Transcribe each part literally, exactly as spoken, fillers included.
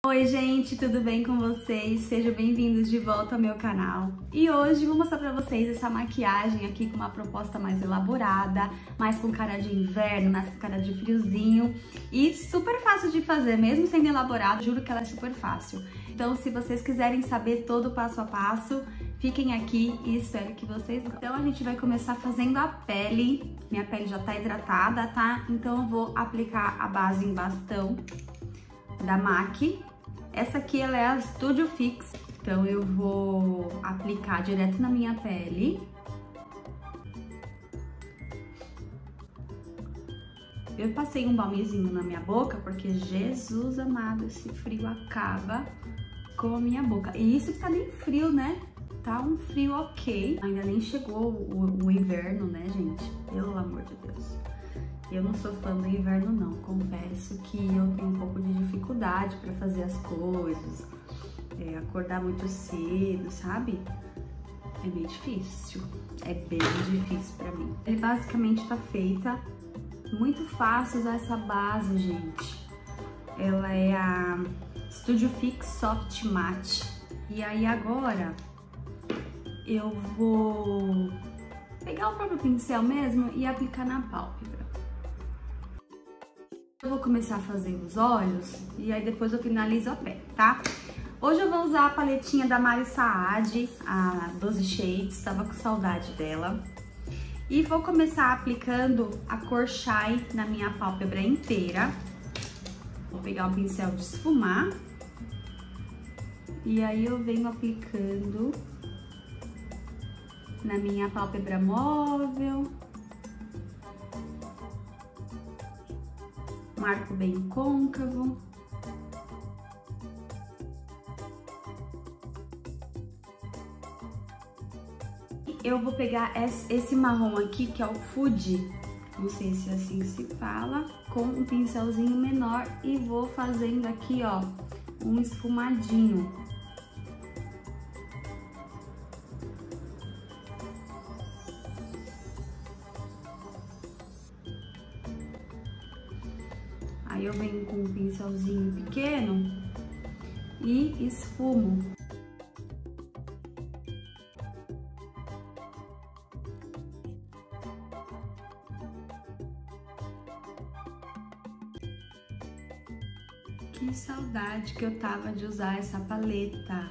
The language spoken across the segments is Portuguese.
Oi gente, tudo bem com vocês? Sejam bem-vindos de volta ao meu canal. E hoje vou mostrar pra vocês essa maquiagem aqui com uma proposta mais elaborada, mais com cara de inverno, mais com cara de friozinho e super fácil de fazer, mesmo sendo elaborado, juro que ela é super fácil. Então, se vocês quiserem saber todo o passo a passo, fiquem aqui e espero que vocês gostem. Então, a gente vai começar fazendo a pele. Minha pele já tá hidratada, tá? Então, eu vou aplicar a base em bastão da MAC. Essa aqui, ela é a Studio Fix. Então, eu vou aplicar direto na minha pele. Eu passei um balmezinho na minha boca, porque, Jesus amado, esse frio acaba com a minha boca. E isso que tá bem frio, né? Tá um frio ok. Ainda nem chegou o, o inverno, né, gente? Pelo amor de Deus. Eu não sou fã do inverno, não. Confesso que eu tenho um pouco de dificuldade pra fazer as coisas. É, acordar muito cedo, sabe? É meio difícil. É bem difícil pra mim. Ele basicamente tá feita. Muito fácil usar essa base, gente. Ela é a Studio Fix Soft Matte. E aí agora eu vou pegar o próprio pincel mesmo e aplicar na pálpebra. Eu vou começar fazendo os olhos e aí depois eu finalizo a pele, tá? Hoje eu vou usar a paletinha da Mari Saad, a doze Shades, tava com saudade dela. E vou começar aplicando a cor Shy na minha pálpebra inteira. Vou pegar um pincel de esfumar. E aí eu venho aplicando na minha pálpebra móvel. Marco bem côncavo. Eu vou pegar esse marrom aqui, que é o Food, não sei se assim se fala, com um pincelzinho menor e vou fazendo aqui, ó, um esfumadinho. Aí eu venho com um pincelzinho pequeno e esfumo. Que saudade que eu tava de usar essa paleta.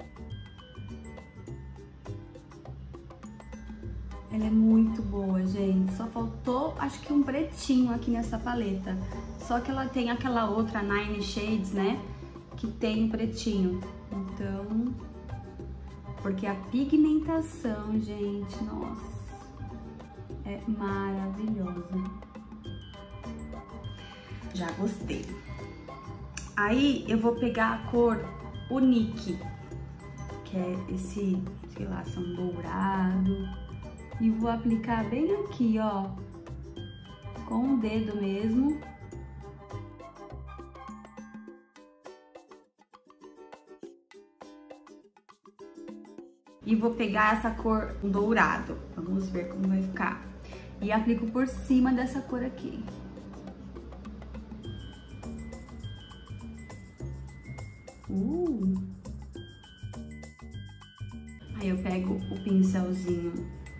Ela é muito boa, gente. Só faltou, acho que um pretinho aqui nessa paleta. Só que ela tem aquela outra Nine Shades, né? Que tem um pretinho. Então, porque a pigmentação, gente, nossa, é maravilhosa. Já gostei. Aí eu vou pegar a cor Unique, que é esse, sei lá, são dourado, e vou aplicar bem aqui, ó, com o dedo mesmo. E vou pegar essa cor dourado, vamos ver como vai ficar. E aplico por cima dessa cor aqui. Uh. Aí eu pego o pincelzinho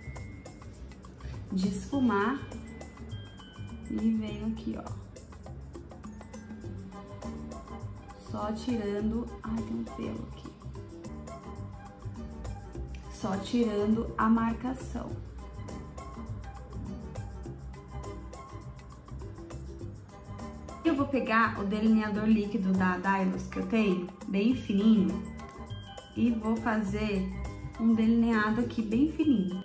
de esfumar e venho aqui, ó, só tirando, ai, tem um pelo aqui, só tirando a marcação. Eu vou pegar o delineador líquido da Dylos que eu tenho, bem fininho, e vou fazer um delineado aqui bem fininho.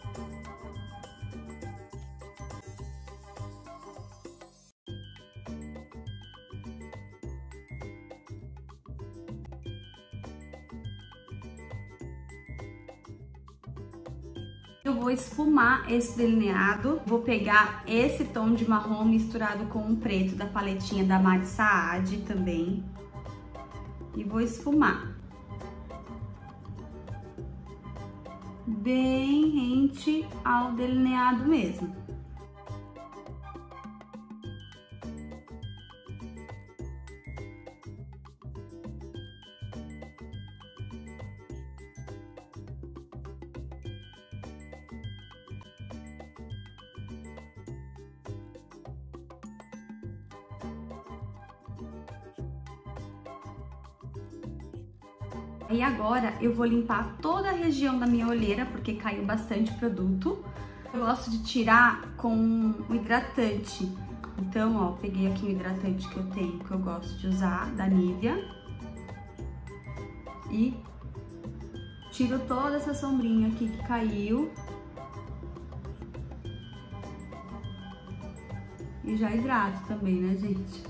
Eu vou esfumar esse delineado, vou pegar esse tom de marrom misturado com um preto da paletinha da Mari Saad também e vou esfumar. Bem rente ao delineado mesmo. E agora eu vou limpar toda a região da minha olheira, porque caiu bastante produto. Eu gosto de tirar com o hidratante. Então, ó, peguei aqui o hidratante que eu tenho, que eu gosto de usar, da Nivea. E tiro toda essa sombrinha aqui que caiu. E já hidrato também, né, gente?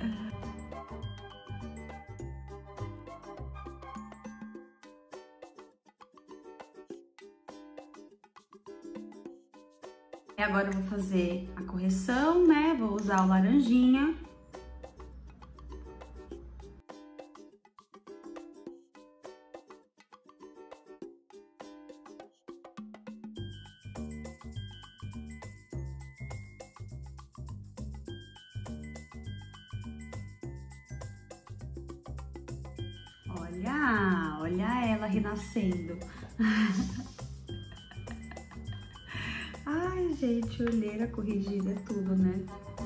E agora eu vou fazer a correção, né? Vou usar o laranjinha. Olha, olha ela renascendo. Ai, gente, olheira corrigida é tudo, né?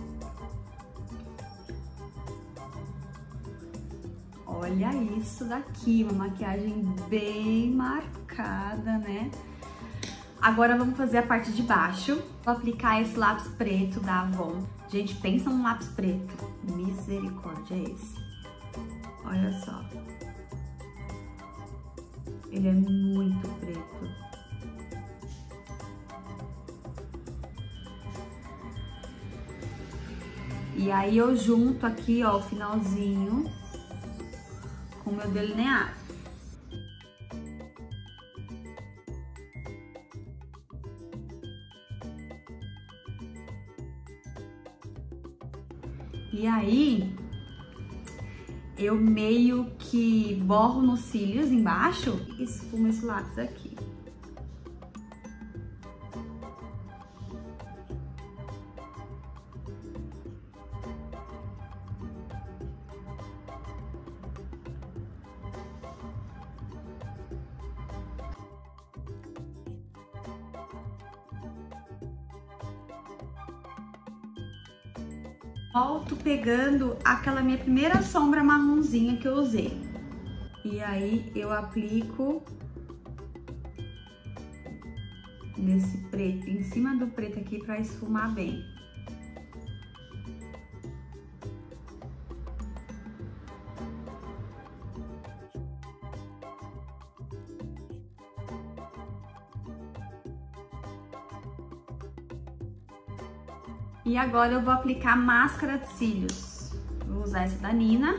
Olha isso daqui, uma maquiagem bem marcada, né? Agora vamos fazer a parte de baixo. Vou aplicar esse lápis preto da Avon. Gente, pensa num lápis preto. Misericórdia, é esse. Olha só. Ele é muito preto. E aí eu junto aqui, ó, o finalzinho com o meu delineado. E aí, eu meio que borro nos cílios embaixo e esfumo esse lápis aqui. Volto pegando aquela minha primeira sombra marronzinha que eu usei. E aí eu aplico nesse preto, em cima do preto aqui pra esfumar bem. E agora eu vou aplicar máscara de cílios. Vou usar essa da Nina.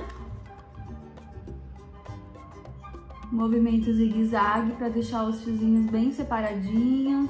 Movimento zigue-zague para deixar os fiozinhos bem separadinhos.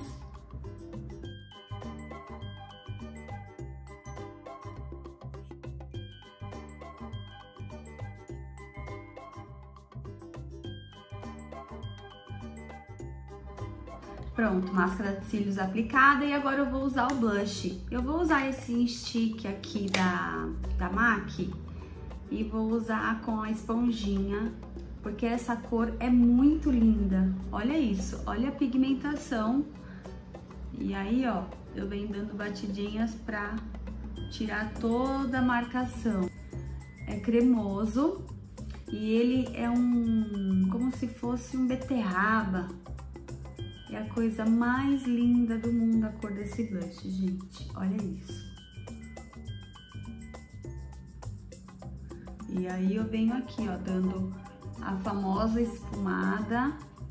Pronto, máscara de cílios aplicada e agora eu vou usar o blush. Eu vou usar esse stick aqui da, da MAC e vou usar com a esponjinha, porque essa cor é muito linda. Olha isso, olha a pigmentação. E aí, ó, eu venho dando batidinhas pra tirar toda a marcação. É cremoso e ele é um, como se fosse um beterraba. É a coisa mais linda do mundo a cor desse blush, gente. Olha isso. E aí eu venho aqui, ó, dando a famosa esfumada.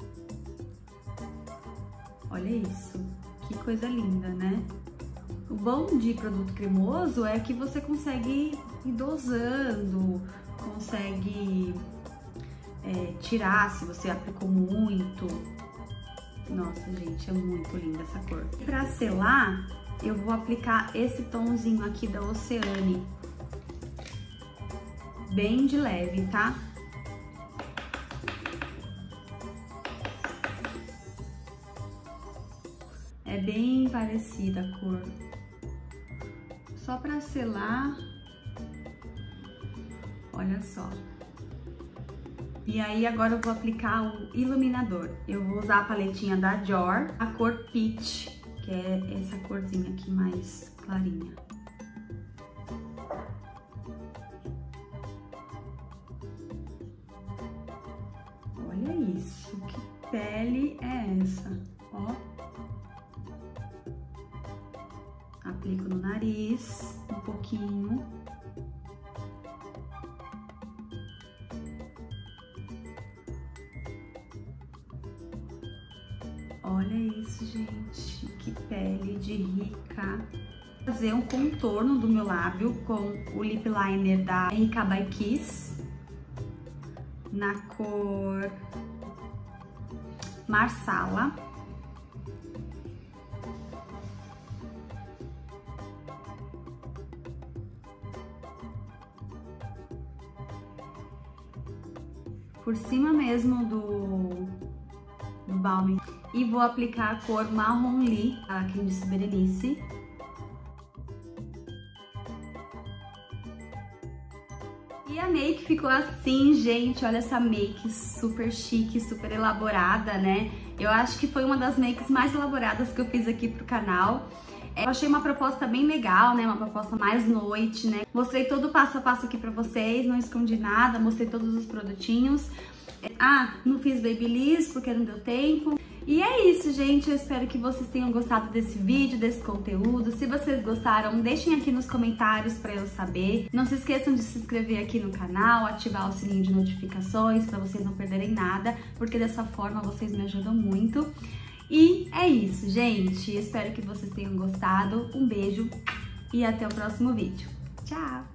Olha isso. Que coisa linda, né? O bom de produto cremoso é que você consegue ir dosando, consegue é, tirar se você aplicou muito. Nossa, gente, é muito linda essa cor. Pra selar, eu vou aplicar esse tomzinho aqui da Oceane. Bem de leve, tá? É bem parecida a cor. Só pra selar, olha só. E aí agora eu vou aplicar o iluminador. Eu vou usar a paletinha da Dior, a cor Peach, que é essa corzinha aqui mais clarinha. Olha isso, que pele é essa? Ó. Aplico no nariz, um pouquinho. Olha isso, gente, que pele de rica. Vou fazer um contorno do meu lábio com o lip liner da R K by Kiss, na cor Marsala. Por cima mesmo do, do balme. E vou aplicar a cor Marron Lee, a Quem Disse Berenice. E a make ficou assim, gente. Olha essa make super chique, super elaborada, né? Eu acho que foi uma das makes mais elaboradas que eu fiz aqui pro canal. Eu achei uma proposta bem legal, né? Uma proposta mais noite, né? Mostrei todo o passo a passo aqui pra vocês, não escondi nada, mostrei todos os produtinhos. Ah, não fiz babyliss porque não deu tempo. E é isso, gente. Eu espero que vocês tenham gostado desse vídeo, desse conteúdo. Se vocês gostaram, deixem aqui nos comentários pra eu saber. Não se esqueçam de se inscrever aqui no canal, ativar o sininho de notificações pra vocês não perderem nada, porque dessa forma vocês me ajudam muito. E é isso, gente. Espero que vocês tenham gostado. Um beijo e até o próximo vídeo. Tchau!